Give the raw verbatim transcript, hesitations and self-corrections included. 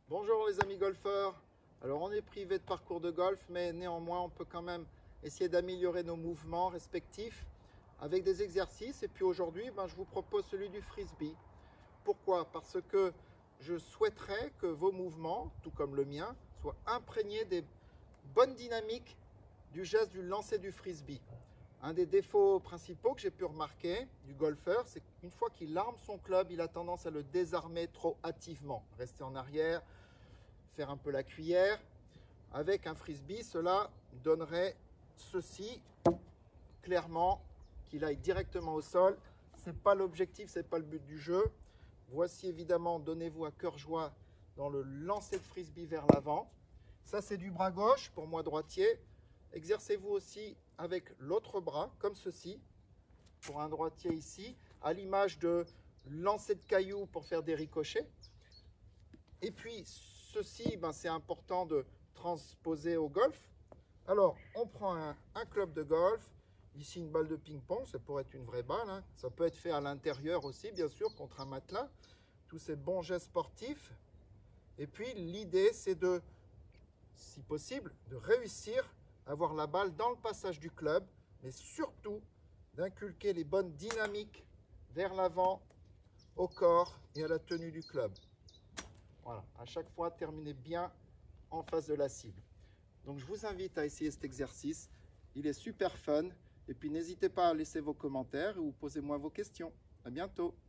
Bonjour les amis golfeurs. Alors on est privé de parcours de golf, mais néanmoins on peut quand même essayer d'améliorer nos mouvements respectifs avec des exercices. Et puis aujourd'hui, ben, je vous propose celui du frisbee. Pourquoi? Parce que je souhaiterais que vos mouvements, tout comme le mien, soient imprégnés des bonnes dynamiques du geste du lancer du frisbee. Un des défauts principaux que j'ai pu remarquer du golfeur, c'est qu'une fois qu'il arme son club, il a tendance à le désarmer trop hâtivement. Rester en arrière, faire un peu la cuillère. Avec un frisbee, cela donnerait ceci, clairement, qu'il aille directement au sol. Ce n'est pas l'objectif, ce n'est pas le but du jeu. Voici évidemment, donnez-vous à cœur joie dans le lancer de frisbee vers l'avant. Ça, c'est du bras gauche pour moi droitier. Exercez-vous aussi avec l'autre bras, comme ceci, pour un droitier ici, à l'image de lancer de cailloux pour faire des ricochets. Et puis, ceci, ben, c'est important de transposer au golf. Alors, on prend un, un club de golf, ici une balle de ping-pong, ça pourrait être une vraie balle, hein. Ça peut être fait à l'intérieur aussi, bien sûr, contre un matelas. Tous ces bons gestes sportifs. Et puis, l'idée, c'est de, si possible, de réussir à avoir la balle dans le passage du club, mais surtout d'inculquer les bonnes dynamiques vers l'avant, au corps et à la tenue du club. Voilà, à chaque fois, terminez bien en face de la cible. Donc, je vous invite à essayer cet exercice. Il est super fun. Et puis, n'hésitez pas à laisser vos commentaires ou posez-moi vos questions. À bientôt.